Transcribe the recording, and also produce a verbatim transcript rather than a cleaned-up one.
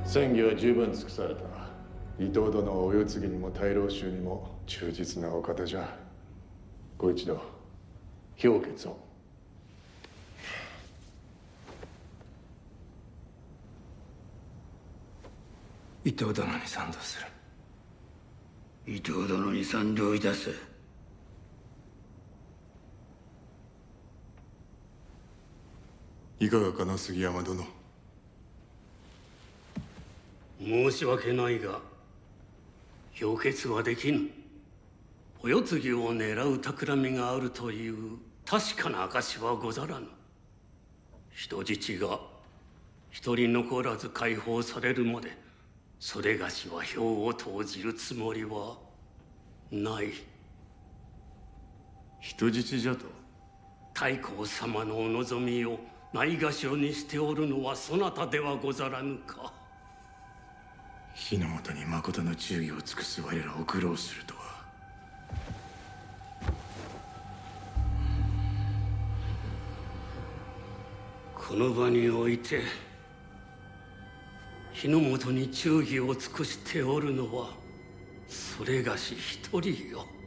戦議は十分尽くされた。伊藤殿はお世継ぎにも大老衆にも忠実なお方じゃ。ご一度評決を。 伊藤殿に賛同する。 伊藤殿に賛同いたす。 いかがかな、杉山殿。 申し訳ないが評決はできぬ。お世継ぎを狙う企みがあるという確かな証はござらぬ。人質が一人残らず解放されるまでそれがしは票を投じるつもりはない。 人質じゃと？ 太閤様のお望みをないがしろにしておるのはそなたではござらぬか。 火の元に誠の忠義を尽くす我らを愚弄するとは。 この場において火の元に忠義を尽くしておるのはそれがし一人よ。